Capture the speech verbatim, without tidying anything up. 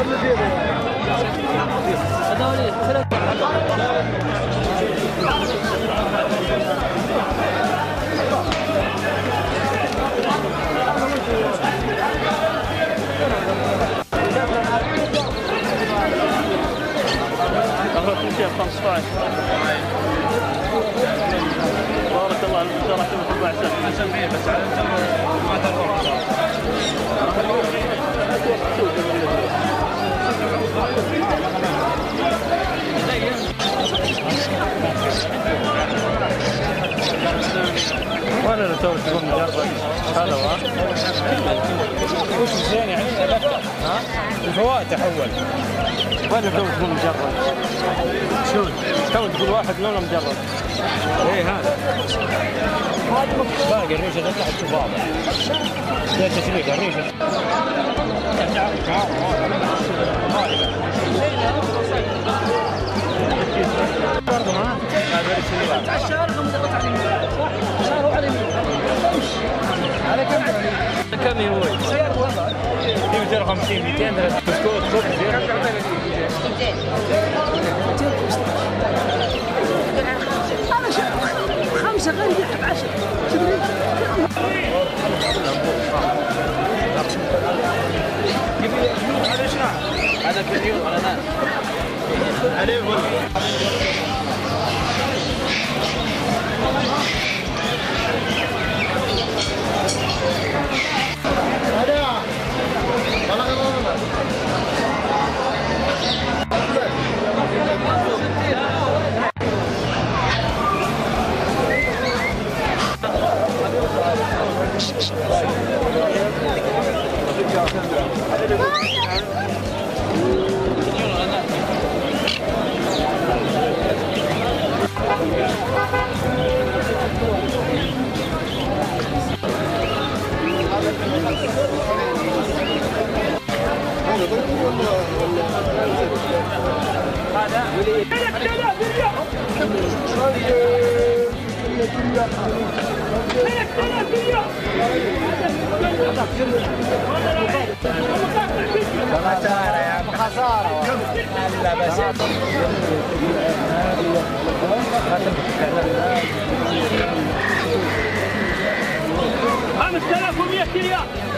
خمسة عشر. بارك الله فيك، شرحتم في البعثة. احسن فيه بس على الجو ما تروح. وانا اللي تو تقول مجرد هذا هو. وش زين يعني؟ ها؟ الفوائد تحول. وانا تو تقول مجرد. شلون؟ تو تقول واحد لونه مجرد. ايه هذا. باقي الريشه تطلع تشوف واضح. لا تشريك الريشه. برضه ما هذا الشارع منطقة على صح؟ شارع على اليمين. على كم كم يروي؟ سيارة وضع. مئتين وخمسين مئتين بسكوت خبز. مئتين. أنا شايف خمسة غير يحب عشرة. تدري؟ هذا شنو؟ هذا كميون ولا ناس؟ عليه ولا؟ خسارة يا عم خسارة لا بس خمسة آلاف ومئة ريال.